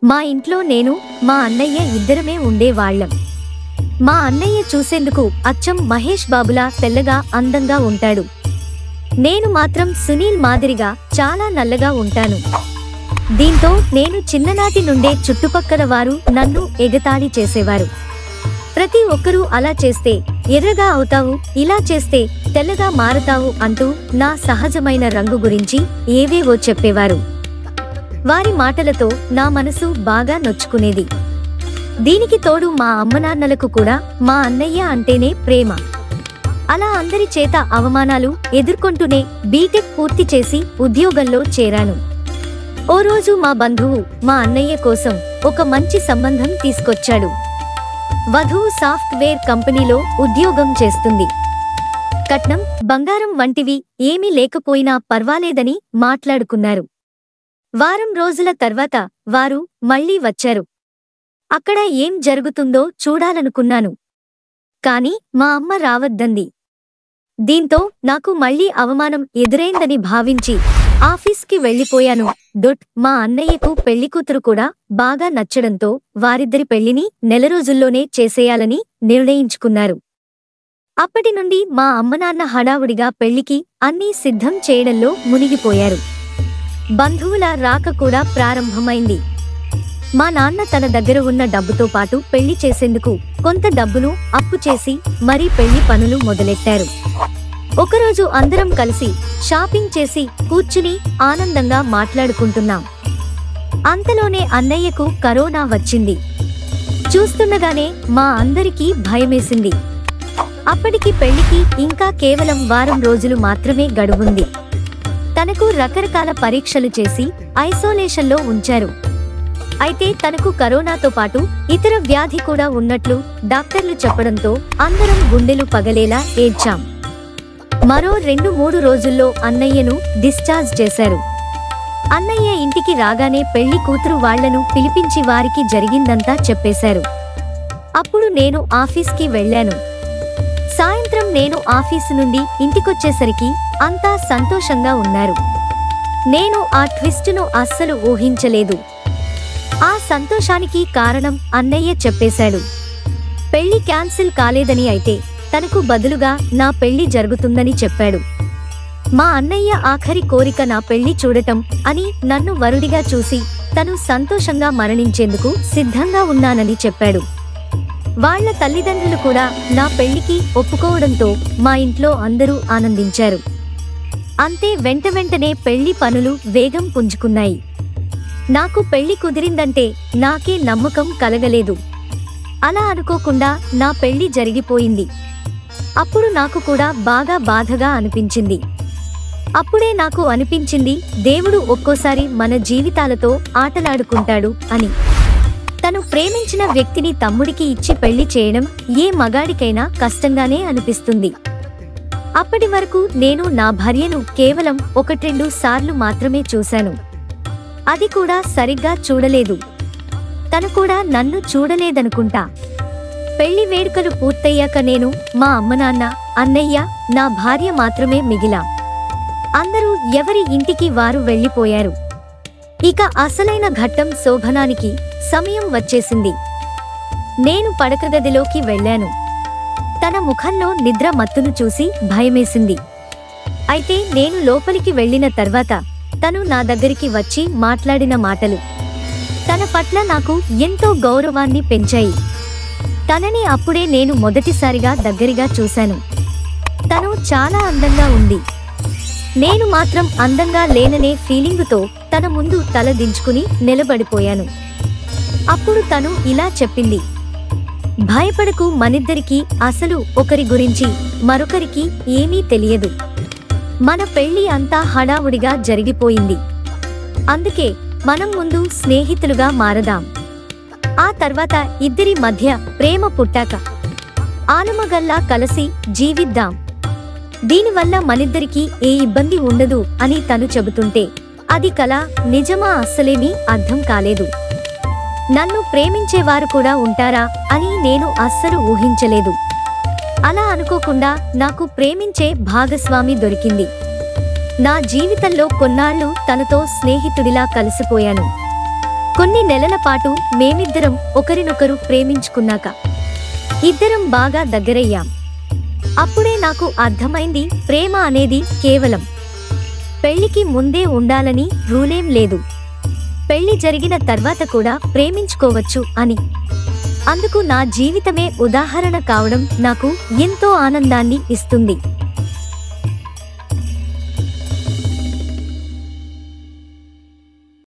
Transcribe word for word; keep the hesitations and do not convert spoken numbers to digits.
మా ఇంట్లో నేను మా అన్నయ్య ఇద్దరమే ఉండేవాళ్లం. మా అన్నయ్య చూసేందుకు అచ్చం మహేష్ బాబులా తెల్లగా అందంగా ఉంటాడు. నేను మాత్రం సునీల్ మాదిరిగా చాలా నల్లగా ఉంటాను. దీంతో నేను చిన్ననాటి నుండే చుట్టుపక్కల వారు నన్ను ఎగతాళి చేసేవారు. ప్రతి ఒక్కరూ అలా చేస్తే ఎర్రగా అవుతావు, ఇలా చేస్తే తెల్లగా మారతావు అంటూ నా సహజమైన రంగు గురించి ఏవేవో చెప్పేవారు. వారి మాటలతో నా మనసు బాగా నొచ్చుకునేది. దీనికి తోడు మా అమ్మనాన్నలకు కూడా మా అన్నయ్య అంటేనే ప్రేమ. అలా అందరి చేత అవమానాలు ఎదుర్కొంటూనే బీటెక్ పూర్తి చేసి ఉద్యోగంలో చేరాను. ఓ రోజు మా బంధువు మా అన్నయ్య కోసం ఒక మంచి సంబంధం తీసుకొచ్చాడు. వధువు సాఫ్ట్వేర్ కంపెనీలో ఉద్యోగం చేస్తుంది. కట్నం, బంగారం వంటివి ఏమీ లేకపోయినా పర్వాలేదని మాట్లాడుకున్నారు. వారం రోజుల తర్వాత వారు మళ్లీ వచ్చారు. అక్కడ ఏం జరుగుతుందో చూడాలనుకున్నాను. కాని మా అమ్మ రావద్దంది. దీంతో నాకు మళ్లీ అవమానం ఎదురైందని భావించి ఆఫీస్కి వెళ్లిపోయాను. డొట్ మా అన్నయ్యకు పెళ్లికూతురు కూడా బాగా నచ్చడంతో వారిద్దరి పెళ్లిని నెల రోజుల్లోనే చేసేయాలని నిర్ణయించుకున్నారు. అప్పటి నుండి మా అమ్మనాన్న హడావుడిగా పెళ్లికి అన్నీ సిద్ధం చేయడంలో మునిగిపోయారు. బంధువుల రాక కూడా ప్రారంభమైంది. మా నాన్న తన దగ్గర ఉన్న డబ్బుతో పాటు పెళ్లి చేసేందుకు కొంత డబ్బును అప్పు చేసి మరీ పెళ్లి పనులు మొదలెట్టారు. ఒకరోజు అందరం కలిసి షాపింగ్ చేసి కూర్చుని ఆనందంగా మాట్లాడుకుంటున్నాం. అంతలోనే అన్నయ్యకు కరోనా వచ్చింది. చూస్తుండగానే మా అందరికీ భయమేసింది. అప్పటికి పెళ్లికి ఇంకా కేవలం వారం రోజులు మాత్రమే గడువుంది. తనకు రకరకాల పరీక్షలు చేసి ఐసోలేషన్లో ఉంచారు. అయితే తనకు కరోనాతో పాటు ఇతర వ్యాధి కూడా ఉన్నట్లు డాక్టర్లు చెప్పడంతో అందరం గుండెలు పగలేలా ఏడ్చాం. మరో రెండు మూడు రోజుల్లో అన్నయ్యను డిశ్చార్జ్ చేశారు. అన్నయ్య ఇంటికి రాగానే పెళ్లి కూతురు వాళ్లను పిలిపించి వారికి జరిగిందంతా చెప్పేశారు. అప్పుడు నేను ఆఫీస్కి వెళ్లాను. సాయంత్రం నేను ఆఫీసు నుండి ఇంటికొచ్చేసరికి అంతా సంతోషంగా ఉన్నారు. నేను ఆ ట్విస్టును అస్సలు ఊహించలేదు. ఆ సంతోషానికి కారణం అన్నయ్య చెప్పేశాడు. పెళ్లి క్యాన్సిల్ కాలేదని, అయితే తనకు బదులుగా నా పెళ్లి జరుగుతుందని చెప్పాడు. మా అన్నయ్య ఆఖరి కోరిక నా పెళ్లి చూడటం అని నన్ను వరుడిగా చూసి తను సంతోషంగా మరణించేందుకు సిద్ధంగా ఉన్నానని చెప్పాడు. వాళ్ల తల్లిదండ్రులు కూడా నా పెళ్లికి ఒప్పుకోవడంతో మా ఇంట్లో అందరూ ఆనందించారు. అంతే, వెంట వెంటనే పెళ్లి పనులు వేగం పుంజుకున్నాయి. నాకు పెళ్లి కుదిరిందంటే నాకే నమ్మకం కలగలేదు. అలా అనుకోకుండా నా పెళ్లి జరిగిపోయింది. అప్పుడు నాకు కూడా బాగా బాధగా అనిపించింది. అప్పుడే నాకు అనిపించింది, దేవుడు ఒక్కోసారి మన జీవితాలతో ఆటలాడుకుంటాడు అని. తను ప్రేమించిన వ్యక్తిని తమ్ముడికి ఇచ్చి పెళ్లి చేయడం ఏ మగాడికైనా కష్టంగానే అనిపిస్తుంది. అప్పటి వరకు నేను నా భార్యను కేవలం ఒకట్రెండు సార్లు మాత్రమే చూశాను. అది కూడా సరిగ్గా చూడలేదు. తను కూడా నన్ను చూడలేదనుకుంటా. పెళ్లి వేడుకలు పూర్తయ్యాక నేను, మా అమ్మనాన్న, అన్నయ్య, నా భార్య మాత్రమే మిగిలాం. అందరూ ఎవరి ఇంటికి వారు వెళ్లిపోయారు. ఇక అసలైన ఘట్టం శోభనానికి సమయం వచ్చేసింది. నేను పడకగదిలోకి వెళ్లాను. తన ముఖంలో నిద్ర మత్తును చూసి భయమేసింది. అయితే నేను లోపలికి వెళ్లిన తర్వాత తను నా దగ్గరికి వచ్చి మాట్లాడిన మాటలు తన పట్ల నాకు ఎంతో గౌరవాన్ని పెంచాయి. తనని అప్పుడే నేను మొదటిసారిగా దగ్గరగా చూశాను. తను చాలా అందంగా ఉంది. నేను మాత్రం అందంగా లేననే ఫీలింగుతో తన ముందు తల దించుకుని నిలబడిపోయాను. అప్పుడు తను ఇలా చెప్పింది, భయపడకు, మనిద్దరికీ అసలు ఒకరి గురించి మరొకరికి ఏమీ తెలియదు. మన పెళ్లి అంతా హడావుడిగా జరిగిపోయింది. అందుకే మనం ముందు స్నేహితులుగా మారదాం. ఆ తర్వాత ఇద్దరి మధ్య ప్రేమ పుట్టాక ఆలుమగల్లా కలిసి జీవిద్దాం. దీనివల్ల మనిద్దరికీ ఏ ఇబ్బంది ఉండదు అని తను చెబుతుంటే అది కల, నిజమా అస్సలేమీ అర్థం కాలేదు. నన్ను ప్రేమించేవారు కూడా ఉంటారా అని నేను అస్సలు ఊహించలేదు. అలా అనుకోకుండా నాకు ప్రేమించే భాగస్వామి దొరికింది. నా జీవితంలో కొన్నాళ్లు తనతో స్నేహితుడిలా కలిసిపోయాను. కొన్ని నెలల పాటు మేమిద్దరం ఒకరినొకరు ప్రేమించుకున్నాక ఇద్దరం బాగా దగ్గరయ్యాం. అప్పుడే నాకు అర్థమైంది, ప్రేమ అనేది కేవలం పెళ్లికి ముందే ఉండాలని రూలేం లేదు. పెళ్లి జరిగిన తర్వాత కూడా ప్రేమించుకోవచ్చు అని. అందుకు నా జీవితమే ఉదాహరణ కావడం నాకు ఎంతో ఆనందాన్ని ఇస్తుంది.